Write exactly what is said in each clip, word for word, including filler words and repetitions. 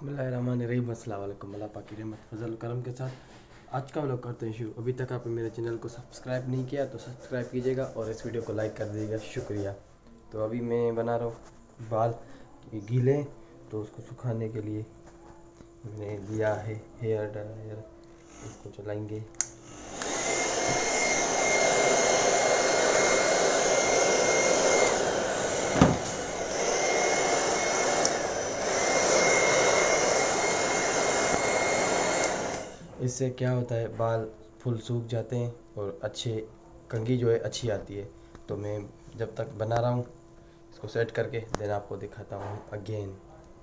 बिस्मिल्लाहिर्रहमानिर्रहीम अस्सलाम वालेकुम अल्लाह पाक की रहमत फजल करम के साथ आज का व्लॉग करते हैं शुरू। अभी तक आपने मेरे चैनल को सब्सक्राइब नहीं किया तो सब्सक्राइब कीजिएगा और इस वीडियो को लाइक कर दीजिएगा, शुक्रिया। तो अभी मैं बना रहा हूँ बाल गीले, तो उसको सुखाने के लिए मैंने लिया है हेयर ड्रायर, इसको चलाएंगे। इससे क्या होता है, बाल फुल सूख जाते हैं और अच्छे कंघी जो है अच्छी आती है। तो मैं जब तक बना रहा हूँ इसको सेट करके देन आपको दिखाता हूँ अगेन।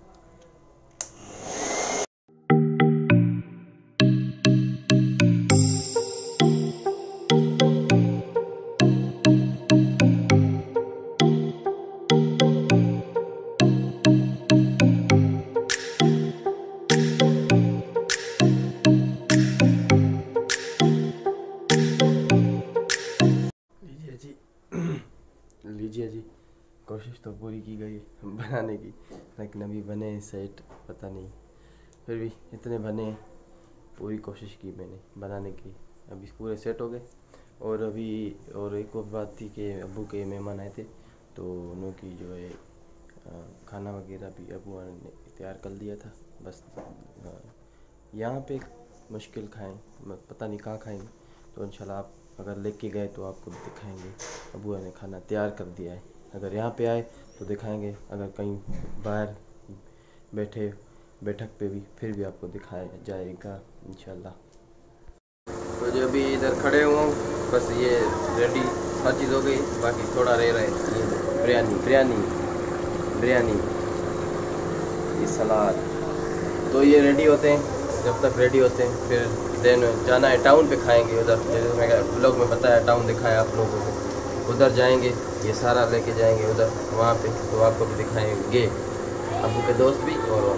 लीजिए जी, कोशिश तो पूरी की गई बनाने की, लेकिन अभी बने सेट पता नहीं, फिर भी इतने बने, पूरी कोशिश की मैंने बनाने की, अभी पूरे सेट हो गए। और अभी और एक और बात थी कि अब्बू के मेहमान आए थे, तो उनकी जो है खाना वगैरह भी अब्बू ने तैयार कर दिया था। बस यहाँ पे मुश्किल खाएं, पता नहीं कहाँ खाएंगे, तो इंशाल्लाह आप अगर लेके गए तो आपको दिखाएंगे। अबू ने खाना तैयार कर दिया है, अगर यहाँ पे आए तो दिखाएंगे, अगर कहीं बाहर बैठे बैठक पे भी फिर भी आपको दिखाया जाएगा इंशाल्लाह। तो जो अभी इधर खड़े हुआ हूँ, बस ये रेडी हर चीज़ हो गई, बाकी थोड़ा रह रहा है ये बिरयानी बिरयानी बिरयानी ये सलाद। तो ये रेडी होते हैं, जब तक रेडी होते हैं फिर देन जाना है टाउन पे, खाएंगे उधर, जैसे मैं ब्लॉग में बताया टाउन दिखाया आप लोगों को, उधर जाएंगे, ये सारा लेके जाएंगे उधर वहाँ पे, तो आपको भी दिखाएंगे, अबू के दोस्त भी। और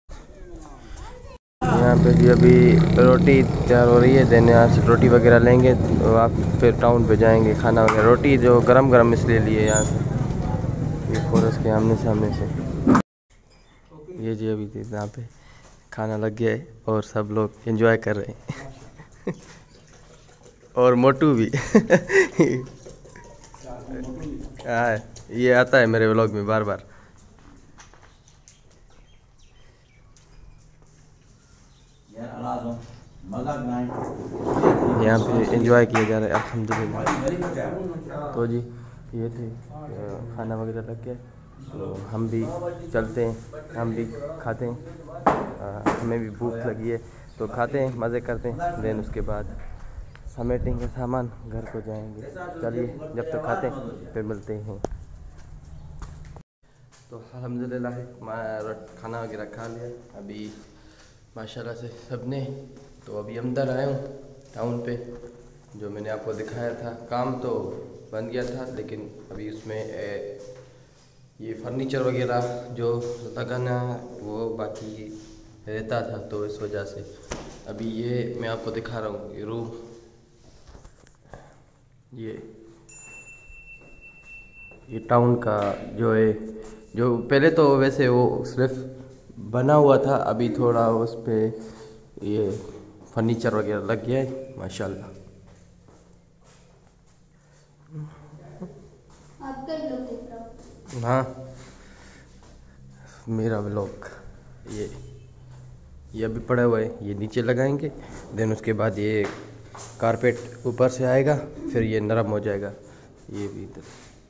यहाँ पे जी अभी रोटी तैयार हो रही है, देन यहाँ से रोटी वगैरह लेंगे तो आप फिर टाउन पे जाएंगे खाना वगैरह। रोटी जो गरम गरम इसलिए लिए यहाँ से, ये फॉरेस्ट के आमने सामने से। ये जी अभी यहाँ पे खाना लग गया है और सब लोग एंजॉय कर रहे हैं और मोटू भी हाँ, ये आता है मेरे व्लॉग में बार बार। यहाँ पे एंजॉय किया जा रहा है अल्हम्दुलिल्लाह। तो जी ये थे खाना वगैरह लग गया, तो हम भी चलते हैं, हम भी खाते हैं, हमें भी भूख लगी है तो खाते हैं, मज़े करते हैं, देन उसके बाद समेटेंगे सामान, घर को जाएंगे। चलिए जब तक खाते हैं फिर मिलते हैं। तो अल्हम्दुलिल्लाह खाना वगैरह खा लिया अभी माशाल्लाह से सबने। तो अभी अंदर आया हूँ टाउन पे, जो मैंने आपको दिखाया था, काम तो बन गया था लेकिन अभी उसमें ए, ये फर्नीचर वगैरह जो लगाना वो बाकी रहता था, तो इस वजह से अभी ये मैं आपको दिखा रहा हूँ ये रूम, ये ये टाउन का जो है, जो पहले तो वैसे वो सिर्फ बना हुआ था, अभी थोड़ा उस पर ये फर्नीचर वगैरह लग गया है माशाल्लाह। आपका व्लॉग देख रहा हूँ। हाँ, मेरा व्लॉग ये ये अभी पड़ा हुआ है, ये नीचे लगाएंगे, देन उसके बाद ये कारपेट ऊपर से आएगा, फिर ये नरम हो जाएगा। ये भी इधर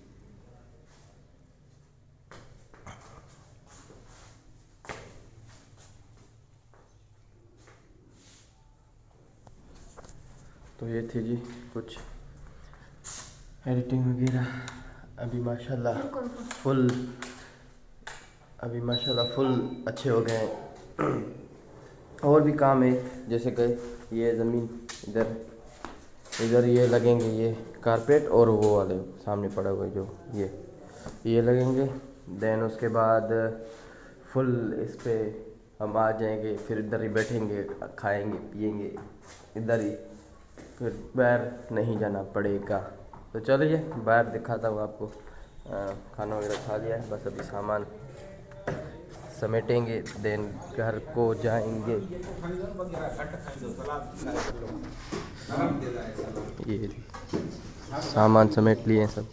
तो ये थी जी कुछ एडिटिंग वगैरह। अभी माशाल्लाह फुल अभी माशाल्लाह फुल अच्छे हो गए हैं। और भी काम है, जैसे कि ये ज़मीन इधर इधर ये लगेंगे, ये कारपेट, और वो वाले सामने पड़ा हुआ है जो ये ये लगेंगे। देन उसके बाद फुल इस पे हम आ जाएंगे, फिर इधर ही बैठेंगे, खाएंगे पिएंगे इधर ही, फिर बाहर नहीं जाना पड़ेगा। तो चलिए बाहर दिखाता हूँ आपको। आ, खाना वगैरह खा लिया है, बस अभी सामान समेटेंगे, देन घर को जाएंगे। ये सामान समेट लिए सब।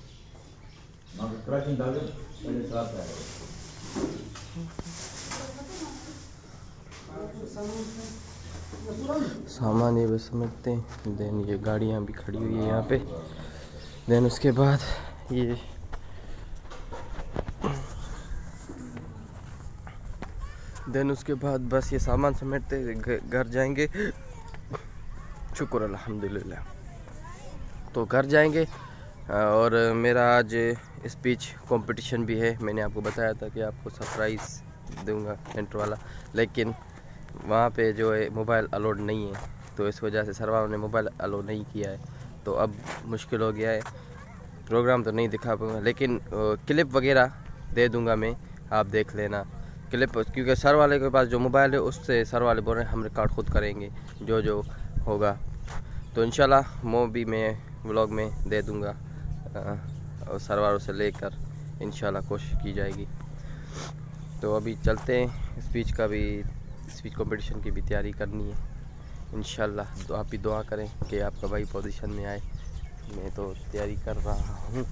सामान ये बस समेटते हैं। देन ये गाड़ियाँ भी खड़ी हुई है यहाँ पे। देन उसके बाद ये देन उसके बाद बस ये सामान समेटते घर जाएंगे। शुक्र अल्हम्दुलिल्लाह। तो घर जाएंगे और मेरा आज स्पीच कंपटीशन भी है। मैंने आपको बताया था कि आपको सरप्राइज़ दूंगा इंट्रो वाला, लेकिन वहाँ पे जो है मोबाइल अलाउड नहीं है, तो इस वजह से सर ने मोबाइल अलाउ नहीं किया है। तो अब मुश्किल हो गया है, प्रोग्राम तो नहीं दिखा पाऊँगा, लेकिन क्लिप वगैरह दे दूंगा मैं, आप देख लेना क्लिप। क्योंकि सर वाले के पास जो मोबाइल है उससे सर वाले बोल रहे हैं हम रिकॉर्ड खुद करेंगे जो जो होगा। तो इंशाल्लाह वो भी मैं व्लॉग में दे दूंगा और सर वालों से लेकर इंशाल्लाह कोशिश की जाएगी। तो अभी चलते हैं, स्पीच का भी स्पीच कंपटीशन की भी तैयारी करनी है इंशाल्लाह। तो आप भी दुआ करें कि आपका भाई पोजीशन में आए। मैं तो तैयारी कर रहा हूँ।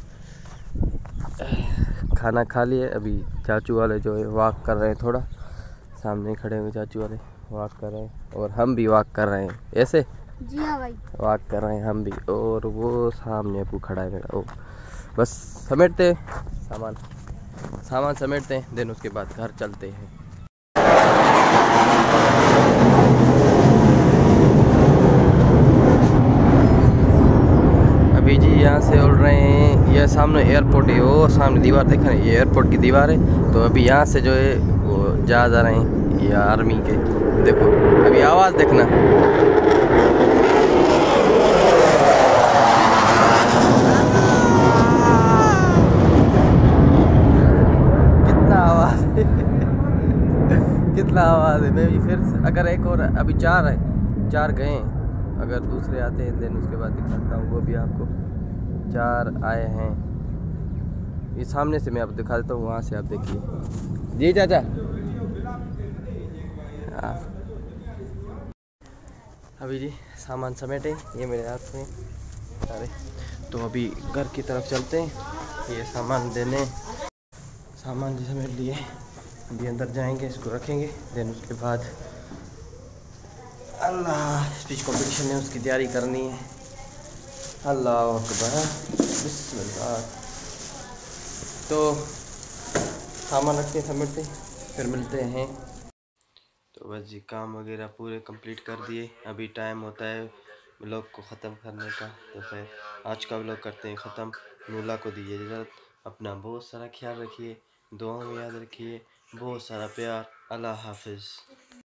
खाना खा लिए, अभी चाचू वाले जो है वॉक कर रहे हैं, थोड़ा सामने खड़े हुए चाचू वाले वॉक कर रहे हैं और हम भी वॉक कर रहे हैं। ऐसे जी हाँ भाई, वॉक कर रहे हैं हम भी। और वो सामने अबू खड़ा है मेरा। ओ बस समेटते हैं सामान सामान समेटते हैं, देन उसके बाद घर चलते हैं। अभी जी यहाँ से उड़ रहे हैं। यह सामने एयरपोर्ट है, वो सामने दीवार देख रहे हैं, ये एयरपोर्ट की दीवार है। तो अभी यहाँ से जो है वो जा जा रहे हैं ये आर्मी के। देखो अभी आवाज़ देखना। कितना आवाज़ है कितना आवाज़ है। मैं भी फिर अगर एक और, अभी चार है, चार गए, अगर दूसरे आते हैं देन उसके बाद दिखाता हूँ वो भी आपको। चार आए हैं, ये सामने से मैं आपको दिखा देता हूँ, वहाँ से आप देखिए। जी चाचा। हाँ अभी जी सामान समेटे, ये मेरे हाथ में सारे। तो अभी घर की तरफ चलते हैं, ये सामान देने सामान जी समेट लिए। अभी अंदर जाएंगे, इसको रखेंगे, देन उसके बाद अल्लाह स्पीच कंपटीशन है उसकी तैयारी करनी है। अल्लाह अकबर, बिस्मिल्लाह। तो सामान रखते समेटते फिर मिलते हैं। तो बस जी काम वगैरह पूरे कंप्लीट कर दिए। अभी टाइम होता है व्लॉग को ख़त्म करने का। तो फिर आज का व्लॉग करते हैं ख़त्म। नूला को दीजिए इजाज़त। अपना बहुत सारा ख्याल रखिए, दुआ में याद रखिए, बहुत सारा प्यार। अल्लाह हाफिज़।